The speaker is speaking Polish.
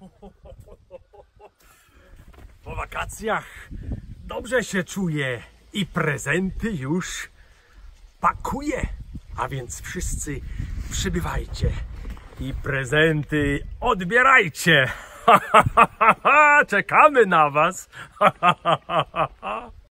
Po wakacjach dobrze się czuję i prezenty już pakuję. A więc wszyscy przybywajcie i prezenty odbierajcie. Czekamy na was.